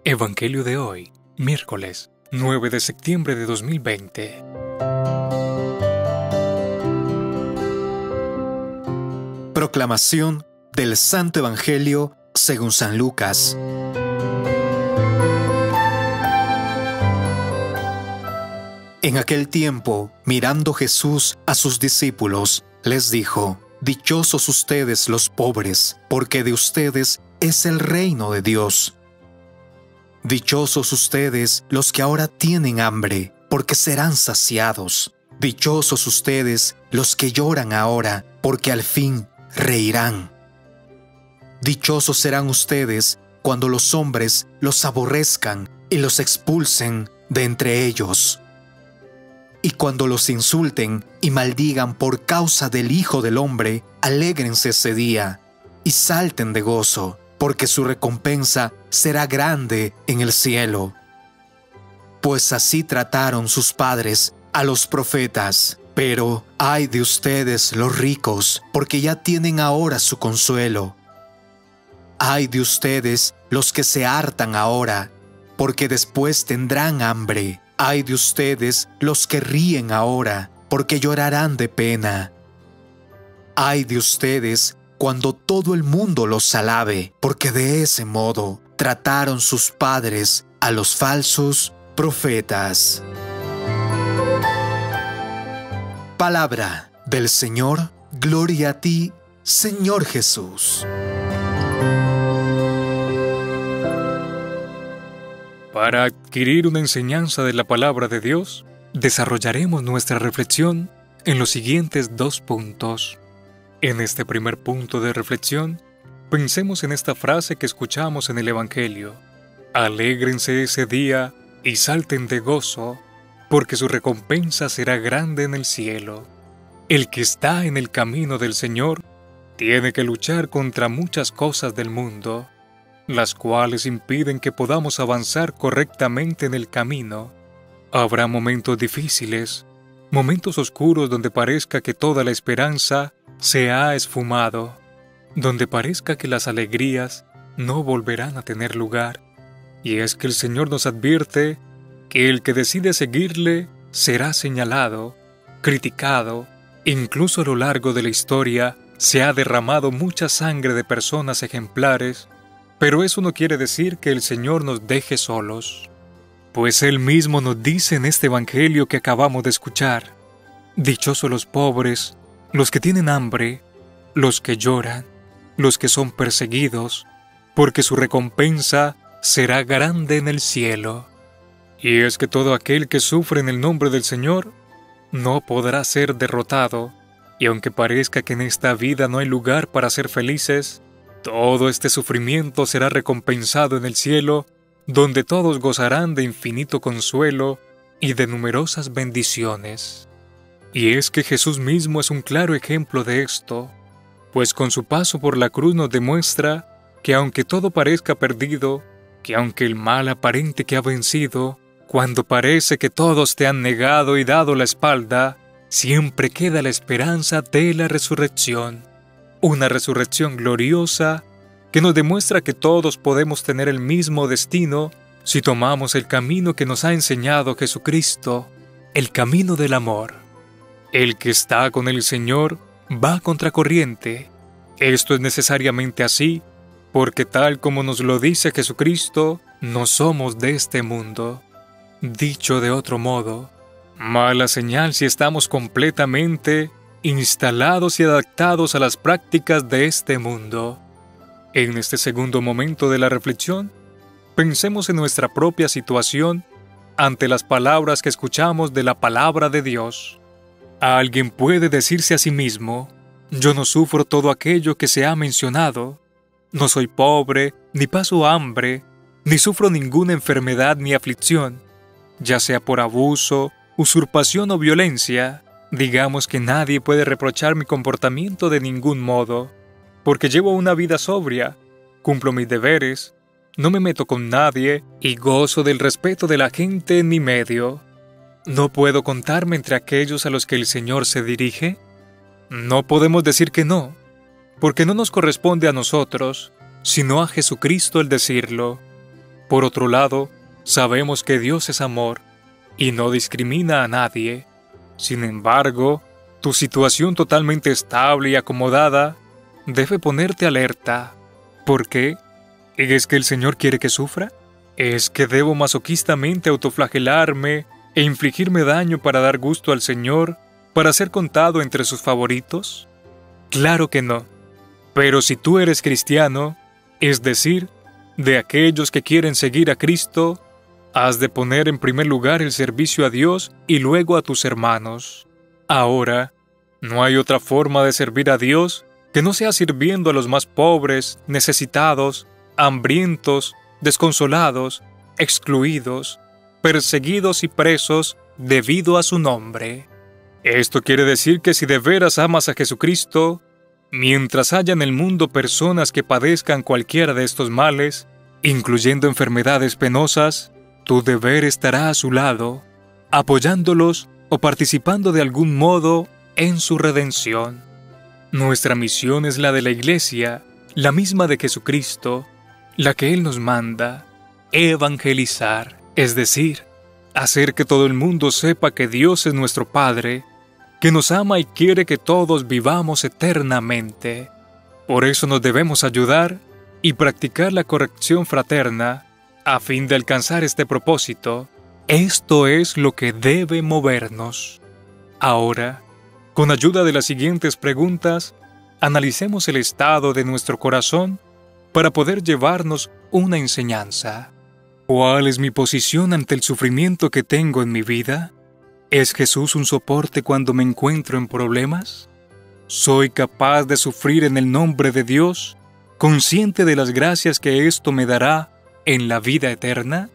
Evangelio de hoy, miércoles 9 de septiembre de 2020. Proclamación del Santo Evangelio según San Lucas. En aquel tiempo, mirando Jesús a sus discípulos, les dijo: Dichosos ustedes los pobres, porque de ustedes es el reino de Dios. Dichosos ustedes los que ahora tienen hambre, porque serán saciados. Dichosos ustedes los que lloran ahora, porque al fin reirán. Dichosos serán ustedes cuando los hombres los aborrezcan y los expulsen de entre ellos. Y cuando los insulten y maldigan por causa del Hijo del Hombre, alégrense ese día y salten de gozo, porque su recompensa será grande en el cielo. Pues así trataron sus padres a los profetas. Pero ay de ustedes los ricos, porque ya tienen ahora su consuelo. Ay de ustedes los que se hartan ahora, porque después tendrán hambre. Ay de ustedes los que ríen ahora, porque llorarán de pena. Ay de ustedes cuando todo el mundo los alabe, porque de ese modo trataron sus padres a los falsos profetas. Palabra del Señor. Gloria a ti, Señor Jesús. Para adquirir una enseñanza de la palabra de Dios, desarrollaremos nuestra reflexión en los siguientes 2 puntos. En este primer punto de reflexión, pensemos en esta frase que escuchamos en el Evangelio: alégrense ese día y salten de gozo, porque su recompensa será grande en el cielo. El que está en el camino del Señor tiene que luchar contra muchas cosas del mundo, las cuales impiden que podamos avanzar correctamente en el camino. Habrá momentos difíciles, momentos oscuros donde parezca que toda la esperanza se ha esfumado, donde parezca que las alegrías no volverán a tener lugar. Y es que el Señor nos advierte que el que decide seguirle será señalado, criticado. Incluso a lo largo de la historia se ha derramado mucha sangre de personas ejemplares, pero eso no quiere decir que el Señor nos deje solos, pues Él mismo nos dice en este Evangelio que acabamos de escuchar: dichosos los pobres, los que tienen hambre, los que lloran, los que son perseguidos, porque su recompensa será grande en el cielo. Y es que todo aquel que sufre en el nombre del Señor no podrá ser derrotado, y aunque parezca que en esta vida no hay lugar para ser felices, todo este sufrimiento será recompensado en el cielo, donde todos gozarán de infinito consuelo y de numerosas bendiciones. Y es que Jesús mismo es un claro ejemplo de esto, pues con su paso por la cruz nos demuestra que aunque todo parezca perdido, que aunque el mal aparente que ha vencido, cuando parece que todos te han negado y dado la espalda, siempre queda la esperanza de la resurrección. Una resurrección gloriosa que nos demuestra que todos podemos tener el mismo destino si tomamos el camino que nos ha enseñado Jesucristo, el camino del amor. El que está con el Señor va contracorriente. Esto es necesariamente así, porque tal como nos lo dice Jesucristo, no somos de este mundo. Dicho de otro modo, mala señal si estamos completamente instalados y adaptados a las prácticas de este mundo. En este segundo momento de la reflexión, pensemos en nuestra propia situación ante las palabras que escuchamos de la palabra de Dios. Alguien puede decirse a sí mismo: yo no sufro todo aquello que se ha mencionado, no soy pobre, ni paso hambre, ni sufro ninguna enfermedad ni aflicción, ya sea por abuso, usurpación o violencia. Digamos que nadie puede reprochar mi comportamiento de ningún modo, porque llevo una vida sobria, cumplo mis deberes, no me meto con nadie y gozo del respeto de la gente en mi medio. ¿No puedo contarme entre aquellos a los que el Señor se dirige? No podemos decir que no, porque no nos corresponde a nosotros, sino a Jesucristo el decirlo. Por otro lado, sabemos que Dios es amor y no discrimina a nadie. Sin embargo, tu situación totalmente estable y acomodada debe ponerte alerta. ¿Por qué? ¿Es que el Señor quiere que sufra? ¿Es que debo masoquistamente autoflagelarme e infligirme daño para dar gusto al Señor, para ser contado entre sus favoritos? Claro que no. Pero si tú eres cristiano, es decir, de aquellos que quieren seguir a Cristo, has de poner en primer lugar el servicio a Dios y luego a tus hermanos. Ahora, no hay otra forma de servir a Dios que no sea sirviendo a los más pobres, necesitados, hambrientos, desconsolados, excluidos, perseguidos y presos debido a su nombre. Esto quiere decir que si de veras amas a Jesucristo, mientras haya en el mundo personas que padezcan cualquiera de estos males, incluyendo enfermedades penosas, tu deber estará a su lado, apoyándolos o participando de algún modo en su redención. Nuestra misión es la de la Iglesia, la misma de Jesucristo, la que Él nos manda, evangelizar, es decir, hacer que todo el mundo sepa que Dios es nuestro Padre, que nos ama y quiere que todos vivamos eternamente. Por eso nos debemos ayudar y practicar la corrección fraterna a fin de alcanzar este propósito. Esto es lo que debe movernos. Ahora, con ayuda de las siguientes preguntas, analicemos el estado de nuestro corazón para poder llevarnos una enseñanza. ¿Cuál es mi posición ante el sufrimiento que tengo en mi vida? ¿Es Jesús un soporte cuando me encuentro en problemas? ¿Soy capaz de sufrir en el nombre de Dios, consciente de las gracias que esto me dará en la vida eterna?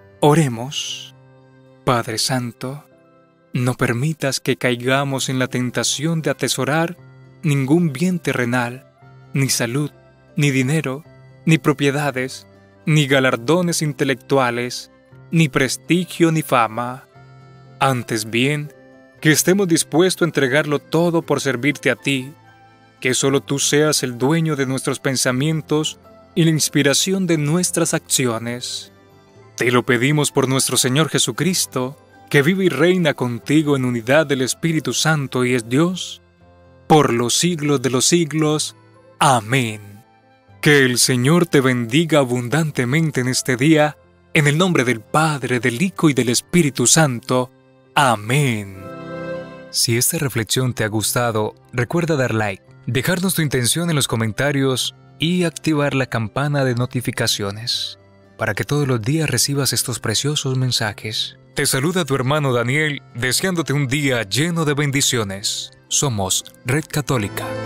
Oremos. Padre Santo, no permitas que caigamos en la tentación de atesorar ningún bien terrenal, ni salud, ni dinero, ni propiedades, ni galardones intelectuales, ni prestigio ni fama. Antes bien, que estemos dispuestos a entregarlo todo por servirte a ti, que solo tú seas el dueño de nuestros pensamientos y la inspiración de nuestras acciones. Te lo pedimos por nuestro Señor Jesucristo, que vive y reina contigo en unidad del Espíritu Santo y es Dios, por los siglos de los siglos. Amén. Que el Señor te bendiga abundantemente en este día, en el nombre del Padre, del Hijo y del Espíritu Santo. Amén. Si esta reflexión te ha gustado, recuerda dar like, dejarnos tu intención en los comentarios y activar la campana de notificaciones para que todos los días recibas estos preciosos mensajes. Te saluda tu hermano Daniel, deseándote un día lleno de bendiciones. Somos Red Católica.